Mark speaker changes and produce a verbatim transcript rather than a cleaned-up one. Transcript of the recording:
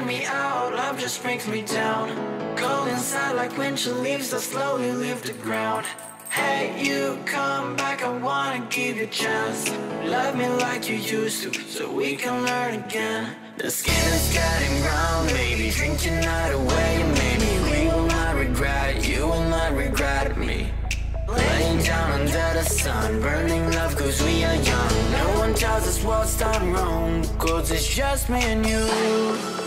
Speaker 1: turn me out, love just brings me down. Cold inside like winter leaves that slowly leave the ground. Hey, you come back, I wanna give you a chance. Love me like you used to, so we can learn again. The skin is getting brown, baby, drink your night away. Maybe we will not regret it, you will not regret me. Laying down under the sun, burning love cause we are young. No one tells us what's done wrong, cause it's just me and you.